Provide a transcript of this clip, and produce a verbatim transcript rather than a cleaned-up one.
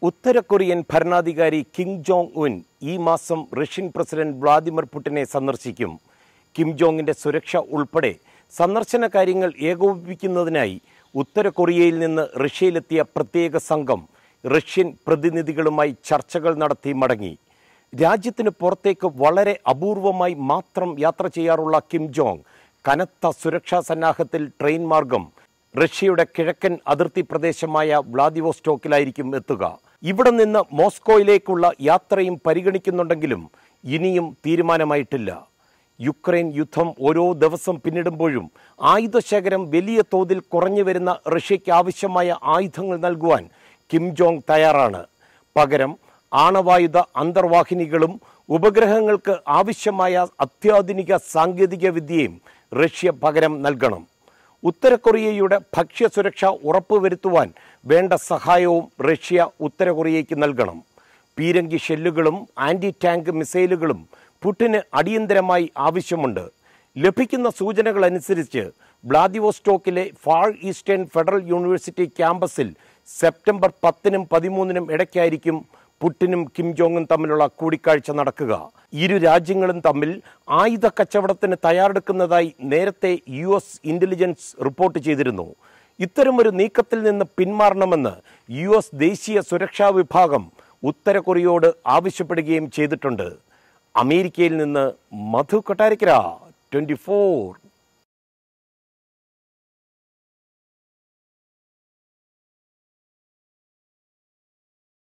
ഉത്തര Korean ഭരണാധികാരി Kim Jong Un ഈ മാസം റഷ്യൻ പ്രസിഡന്റ് വ്ളാദിമിർ പുടിനെ സന്ദർശിക്കും. കിം ജോങ്ങിന്റെ സുരക്ഷ ഉൾപ്പെടെ സന്ദർശന കാര്യങ്ങൾ ഏകോപിപ്പിക്കുന്നതിനായി ഉത്തര കൊറിയയിൽ നിന്ന് റഷ്യയിലെത്തിയ പ്രത്യേക സംഘം റഷ്യൻ പ്രതിനിധികളുമായി ചർച്ചകൾ നടത്തി മടങ്ങി. രാജ്യത്തിന് പുറത്തേക്ക് വളരെ അപൂർവമായി മാത്രം യാത്ര ചെയ്യാറുള്ള കിം ജോങ് കനത്ത സുരക്ഷാ സന്നാഹത്തിൽ ട്രെയിൻ മാർഗം റഷ്യയുടെ കിഴക്കൻ അതിർത്തി പ്രദേശമായ വ്ളാദിവോസ്റ്റോക്കിലായിരിക്കും എത്തുക. ഇവിടെ നിന്ന് മോസ്കോയിലേക്കുള്ള യാത്രയും പരിഗണിക്കുന്നുണ്ടെങ്കിലും ഇനിയും തീരുമാനമായിട്ടില്ല. യുക്രൈൻ യുദ്ധം ഓരോ ദിവസം പിന്നിടുമ്പോഴും ആയുധശേഖരം വലിയ തോതിൽ കുറഞ്ഞു വരുന്ന റഷ്യയ്ക്ക് ആവശ്യമായ ആയുധങ്ങൾ നൽകുവാൻ കിം ജോങ് തയ്യാറാണ്. പകരം ആണവായുധ അന്തർവാഹിനികളും ഉപഗ്രഹങ്ങൾക്ക് ആവശ്യമായ അത്യാധുനിക സാങ്കേതിക വിദ്യയും റഷ്യ പകരം നൽകണം. ഉത്തര കൊറിയയുടെ ഭക്ഷ്യസുരക്ഷ ഉറപ്പുവരുത്തുവാൻ വേണ്ട സഹായവും റഷ്യ ഉത്തര കൊറിയയ്ക്ക് നൽകണം. പീരങ്കി ഷെല്ലുകളും ആൻറ്റി ടാങ്ക് മിസൈലുകളും പുടിന് അടിയന്തരമായി ആവശ്യമുണ്ട്. ലഭിക്കുന്ന സൂചനകൾ അനുസരിച്ച് വ്ളാദിവോസ്റ്റോക്കിലെ ഫാർ ഈസ്റ്റേൺ ഫെഡറൽ യൂണിവേഴ്സിറ്റി ക്യാമ്പസിൽ സെപ്റ്റംബർ പത്തിനും പതിമൂന്നിനും ഇടയ്ക്കായിരിക്കും പുടിനും കിം ജോങ്ങും തമ്മിലുള്ള കൂടിക്കാഴ്ച നടക്കുക. ഇരു രാജ്യങ്ങളും തമ്മിൽ ആയുധ കച്ചവടത്തിന് തയ്യാറെടുക്കുന്നതായി നേരത്തെ യു എസ് ഇന്റലിജൻസ് റിപ്പോർട്ട് ചെയ്തിരുന്നു. ഇത്തരമൊരു നീക്കത്തിൽ നിന്ന് പിന്മാറണമെന്ന് യു എസ് ദേശീയ സുരക്ഷാ വിഭാഗം ഉത്തര കൊറിയയോട് ആവശ്യപ്പെടുകയും ചെയ്തിട്ടുണ്ട്. അമേരിക്കയിൽ നിന്ന് മധു കൊട്ടാരക്കര, ട്വന്റി ഫോർ.